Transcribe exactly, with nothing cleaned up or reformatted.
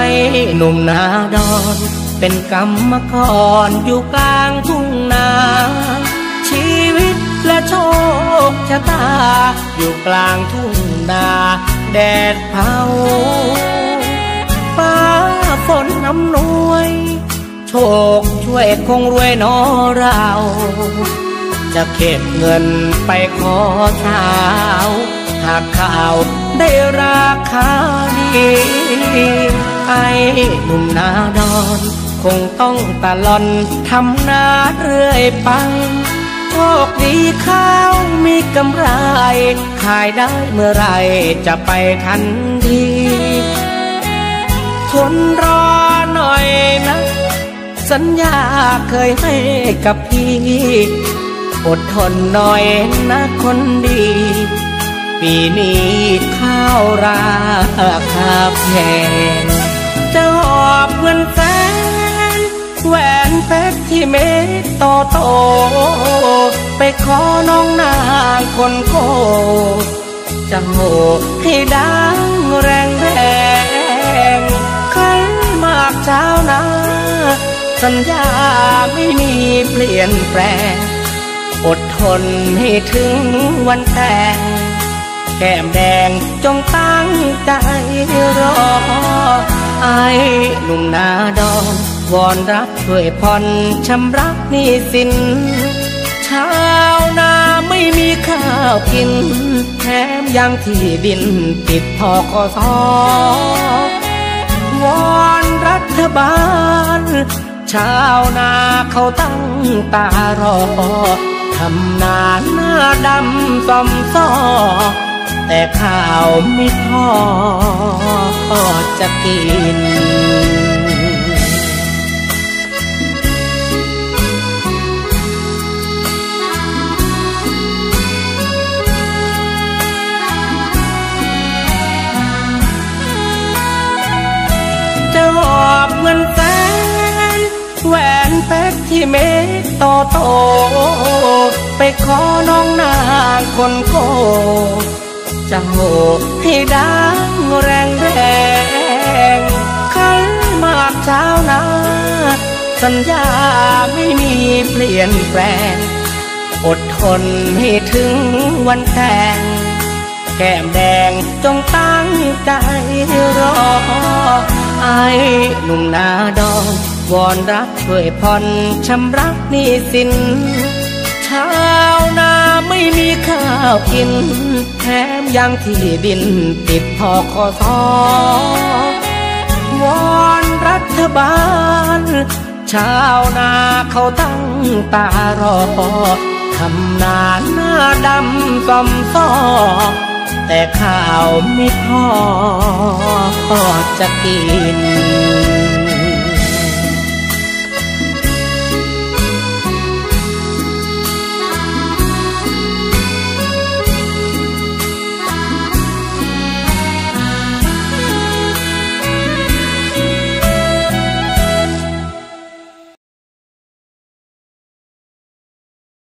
หนุ่มนาดอนเป็นกรรมกรอยู่กลางทุ่งนาชีวิตและโชคชะตาอยู่กลางทุ่งนาแดดเผาฟ้าฝนอำนวยโชคช่วยคงรวยน้อเราจะเก็บเงินไปขอสาวหากข่าวได้ราคาดีไอ้หนุ่มนาดอนคงต้องตะล่อนทำนาเรื่อยไปโชคดีข้าวมีกำไรขายได้เมื่อไรจะไปทันทีทนรอหน่อยนะสัญญาเคยให้กับพี่อดทนหน่อยนะคนดีปีนี้ข้าวราคาแพงจะหอบเงินแสนแหวนเพชรที่เม็ดโตโตไปขอน้องนางคนโกจะโหให้ดังแรงแรงขันมากเช้านาสัญญาไม่มีเปลี่ยนแปลงอดทนให้ถึงวันแต่งแก้มแดงจงตั้งใจรอไอ้หนุ่มนาดอนวอนรักช่วยผ่อนชำระหนี้สินชาวนาไม่มีข้าวกินแถมยังที่ดินติดทกส.วอนรัฐบาลชาวนาเขาตั้งตารอทำนาหน้าดำซ่อมซ้อแต่ข้าวไม่พอจะกินจะหอบเงินแสนแหวนเพชรที่เม็ดโตโตไปขอน้องนางคนโกจะโหให้ดังแรงแรงขันมากเช้านาสัญญาไม่มีเปลี่ยนแปลงอดทนให้ถึงวันแต่งแก้มแดงจงตั้งใจรอไอ้หนุ่มนาดอนวอนรักช่วยผ่อนชำระหนี้สินชาวนาไม่มีข้าวกินแถมยังที่ดินติดทกส.วอนรัฐบาลชาวนาเขาตั้งตารอทำนาหน้าดำซ่อมซ้อแต่ข้าวไม่พอจะกิน